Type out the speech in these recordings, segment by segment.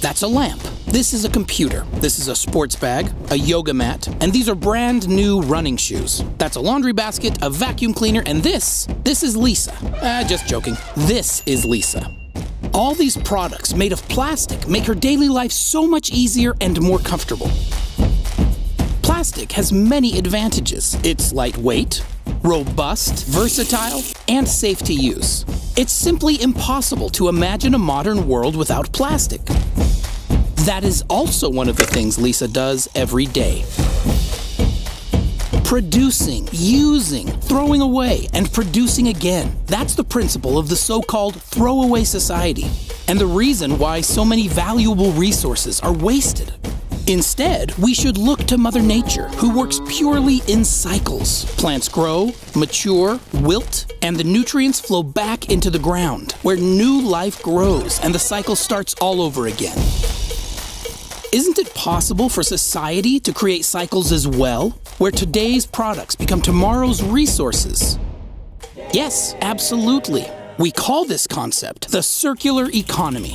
That's a lamp. This is a computer. This is a sports bag, a yoga mat, and these are brand new running shoes. That's a laundry basket, a vacuum cleaner, and this is Lisa. Just joking. This is Lisa. All these products made of plastic make her daily life so much easier and more comfortable. Plastic has many advantages. It's lightweight, robust, versatile, and safe to use. It's simply impossible to imagine a modern world without plastic. That is also one of the things Lisa does every day. Producing, using, throwing away, and producing again. That's the principle of the so-called throwaway society, and the reason why so many valuable resources are wasted. Instead, we should look to Mother Nature, who works purely in cycles. Plants grow, mature, wilt, and the nutrients flow back into the ground, where new life grows and the cycle starts all over again. Isn't it possible for society to create cycles as well, where today's products become tomorrow's resources? Yes, absolutely. We call this concept the circular economy.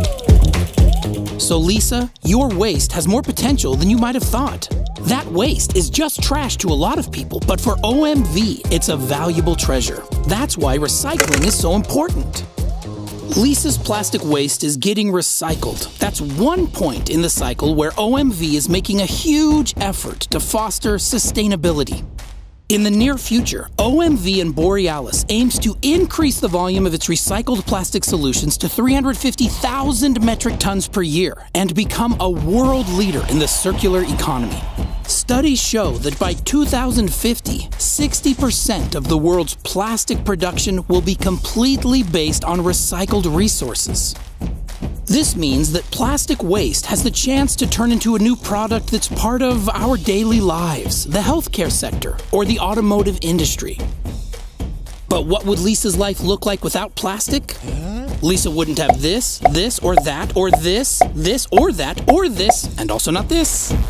So Lisa, your waste has more potential than you might have thought. That waste is just trash to a lot of people, but for OMV, it's a valuable treasure. That's why recycling is so important. Lisa's plastic waste is getting recycled. That's one point in the cycle where OMV is making a huge effort to foster sustainability. In the near future, OMV and Borealis aims to increase the volume of its recycled plastic solutions to 350,000 metric tons per year and become a world leader in the circular economy. Studies show that by 2050, 60% of the world's plastic production will be completely based on recycled resources. This means that plastic waste has the chance to turn into a new product that's part of our daily lives, the healthcare sector, or the automotive industry. But what would Lisa's life look like without plastic? Lisa wouldn't have this, or that, or this, or that, or this, and also not this.